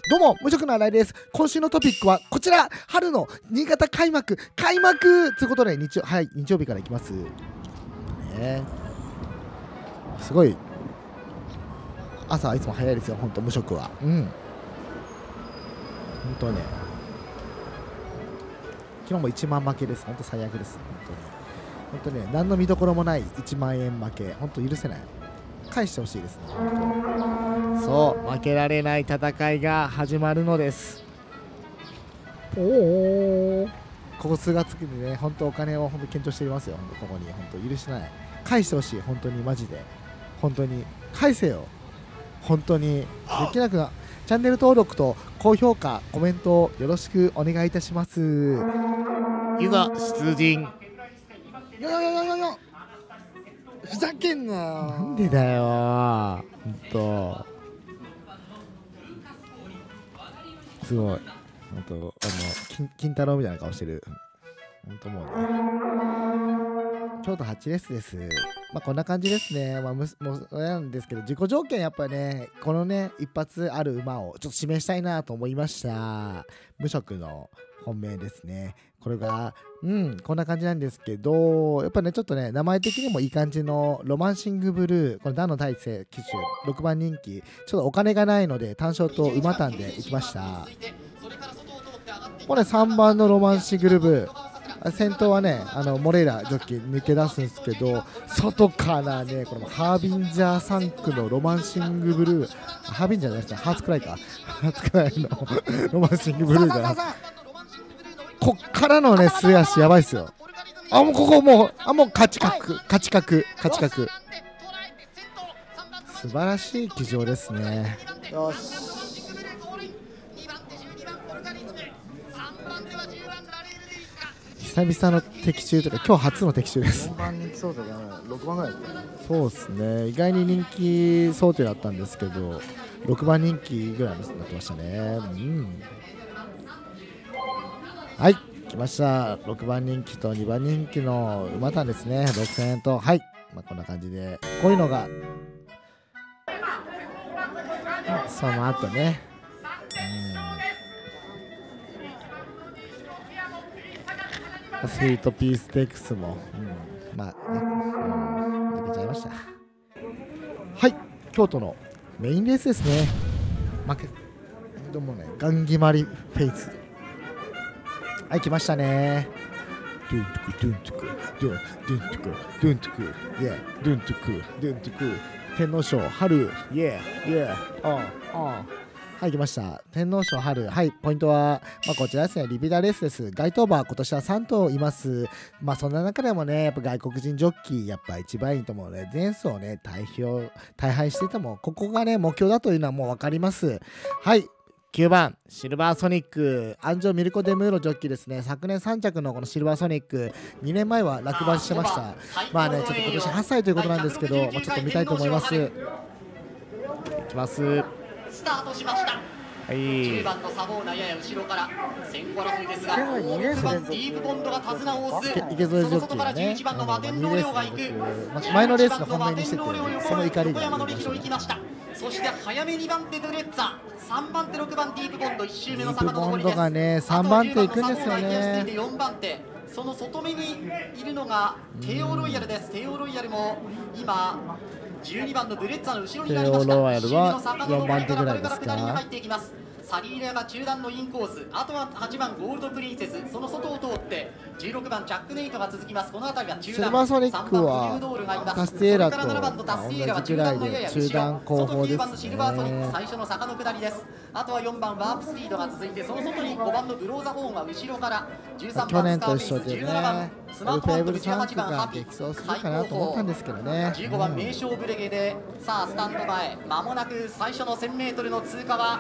どうも無職の新井です。今週のトピックはこちら、春の新潟開幕ということで日曜日からいきますね。すごい朝いつも早いですよ、本当無職は。本当ね、昨日も1万負けです。本当最悪です。本当ね、何の見どころもない1万円負け、本当許せない。返してほしいですね。そう、負けられない戦いが始まるのです。ここ数月にね、本当お金を本当検討していますよ。本当ここに本当許してない。返してほしい、本当にマジで。本当に返せよ。本当にできなくな。チャンネル登録と高評価、コメントよろしくお願いいたします。いざ出陣。よふざけんなよ。なんでだよ。ほんとすごい。ほんと金太郎みたいな顔してる。ほんともうね。京都8レースです。まあこんな感じですね。もうなんですけど、自己条件やっぱりね、このね一発ある馬をちょっと指名したいなと思いました。無職の本命ですね。これがこんな感じなんですけど、やっぱねちょっとね名前的にもいい感じのロマンシングブルー、これ段の大勢騎手6番人気、ちょっとお金がないので単勝と馬単で行きました。これ3番のロマンシングブルー、先頭はねモレイラジョッキー抜け出すんですけど、外からねこのハービンジャー3区のロマンシングブルー、ハービンジャーじゃないですね、ハーツくらいか、ハーツくらいのロマンシングブルーがこっからのね末足やばいっすよ。もうここもう勝ち確素晴らしい騎乗ですね。よし、久々の的中とか今日初の的中です。4番人気想定が6番ぐらいですかね。そうですね、意外に人気想定だったんですけど6番人気ぐらいになってましたね。はい、来ました。6番人気と2番人気の馬単ですね。6000円と、はい、こんな感じで、こういうのがその後ね、スイートピーステークスも、抜けちゃいました。はい、京都のメインレースですね。でもね、ガンギマリフェイス、はい、来ましたね。ドゥントゥクドゥントゥクドゥントゥクドゥントゥクイエードゥントゥクドゥントゥク天皇賞春イエーはい、来ました。天皇賞春、はい、ポイントは、こちらですね、リピーターレースです。該当馬今年は3頭います。そんな中でもね、やっぱ外国人ジョッキーやっぱ一番いいと思うので、前走をね大敗しててもここがね目標だというのはもう分かります。はい、9番シルバーソニック、アンジョ・ミルコ・デムーロジョッキーですね。昨年3着のこのシルバーソニック、2年前は落馬してました。ちょっと今年8歳ということなんですけど、ちょっと見たいと思います。いきます。 スタートしました。10番のサボーナやや後ろから先行争いですが、6番ディープボンドが手綱を押す。 池添ジョッキーがね、2レース前のレースの本命にしてて、その怒りが出ました。そして早め2番手ドレッツァ、3番手6番ディープボンド、1周目の坂の上りです。 ディープボンドがね3番手いくんですよね。 4番手、その外目にいるのがテオロイヤルです。テオロイヤルも今12番のブレッツァの後ろになりました。 テオロイヤルは4番手ぐらいですか。 サリーレアが中段のインコース、あとは8番ゴールドプリンセス、その外を通って16番チャックネイトが続きます。この辺りは中段、 シルバーソニックはタスティエーラと同じくらいで中段後方ですね。 最初の坂の下りです。あとは4番ワープスピードが続いて、その外に5番のブローザホーンが後ろから、13番スカーベイス、17番スマートバンドル、18番ハピ、 激走するかなと思ったんですけどね。 15番名将ブレゲで、さあスタンド前、まもなく最初の 1000m の通過は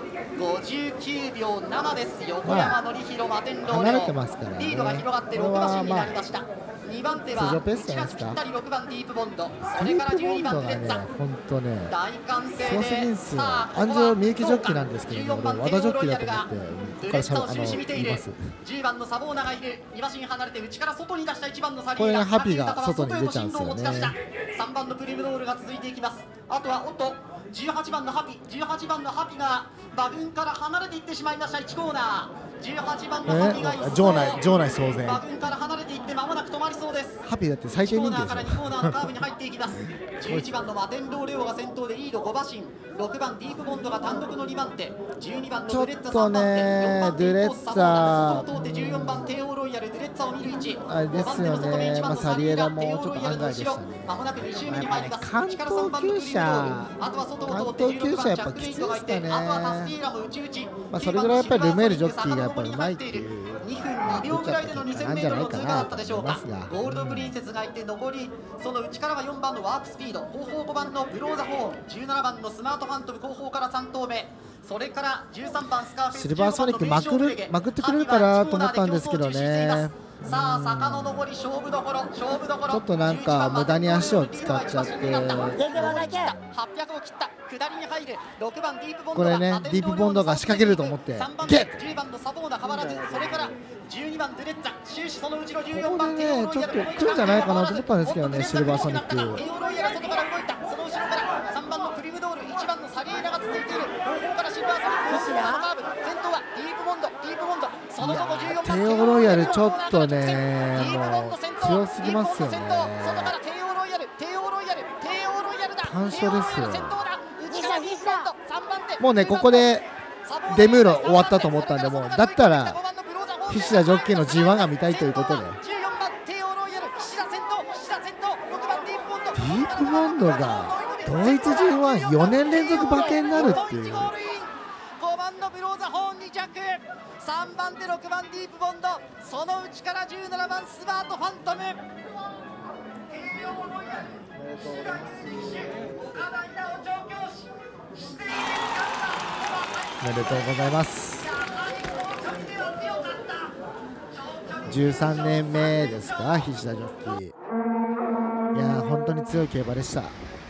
59秒7です。横山典弘、マテンローレオ、 離れてますからね。 リードが広がって6馬身になりました。2番手は通常ペースじゃないですか。 ぴったり6番ディープボンド、それから12番レッツァ、 本当ね大歓声で、 ソース人数アンジョみゆきジョッキーなんですけど、和田ジョッキーだと思ってここから言います。 10番のサボーナがいる、2馬身離れて内から外に出した1番のサリー、 これねハピが外に出ちゃうんですよね。 3番のプリムドールが続いていきます。あとはおっと 18番のハピが馬群から離れていってしまいました。1コーナー18番のハピが場内騒然。 馬群から離れていって間もなく止まりそうです。 ハピだって最低人気でしょ。 1コーナーから2コーナーのカーブに入っていきます。11番のマテンローレオが先頭でリード5馬身、6番ディープボンドが単独の2番手、12番のドゥレッツァ3番手、4番ディープボスサボーナ外を通って14番テオロイヤルドゥレッツァを見る位置、 あれですよね。まあサリエラもちょっと案外でしたね。 間もなく2周目に入ります。 関東厩舎、 あとは外を通って16番チャックメイトがいて、あとはタスティーラも内々。 まあそれぐらいやっぱりルメールジョッキーがやっぱりうまいっていう 2分2秒ぐらいでの 2000m の通過だったでしょうか。ゴールドプリンセスがいて、残りその内からは4番のワープスピード、後方5番のブローザホーン、17番のスマートファントム後方から3頭目、それから13番スカーフェイス、 シルバーソニックまくってくれるかなと思ったんですけどね。 さあ坂の上り勝負どころちょっとなんか無駄に足を使っちゃって、 800を切った下りに入る6番ディープボンド、 これねディープボンドが仕掛けると思って 3番10番のサボーナ変わらず、それから12番ドゥレッツァ終始そのうちの14番ここでねちょっと来るんじゃないかなと思ったんですけどね、シルバーソニック。 テオロイヤが外から動いた、その後ろから3番のプリムドール、1番のサリエラが続いている、後方からシルバーソニックのカーブ、先頭はディープボンド、その後14番テオロイヤルちょっとねもう強すぎますよね。 外からテオロイヤルだ、 単勝ですよ。 3 もうねここでデムーロ終わったと思ったんで、もうだったら菱田ジョッキーの G1 が見たいということで、ディープボンドが同一 G14 年連続馬券になるっていう。 5番のブローザホーン2着、3番で6番ディープボンド、その内から17番スマートファントム。 おめでとうございます。13年目ですか、菱田ジョッキー。いや本当に強い競馬でした。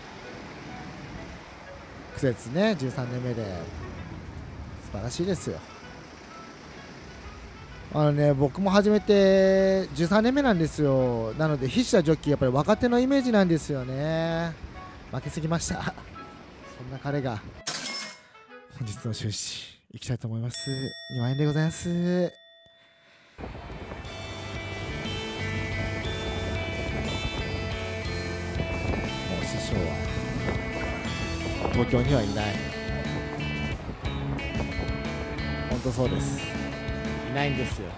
苦節ね、13年目で素晴らしいですよ。僕も始めて13年目なんですよ。なので菱田ジョッキーやっぱり若手のイメージなんですよね。負けすぎましたそんな彼が本日の収支いきたいと思います。2万円でございます。もう師匠は東京にはいない。本当そうです、いないんですよ。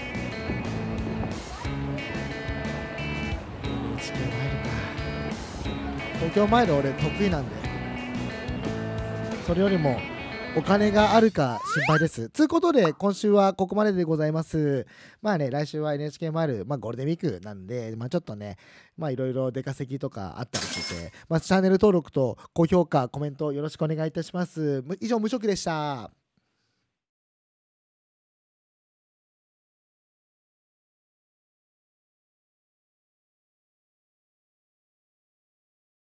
NHK マイルか。東京マイル俺得意なんで、それよりもお金があるか心配です。ということで今週はここまででございます。まあね、来週は NHK マイル、ゴールデンウィークなんで、ちょっとねいろいろ出稼ぎとかあったりしてて、チャンネル登録と高評価コメントよろしくお願いいたします。以上無職でした。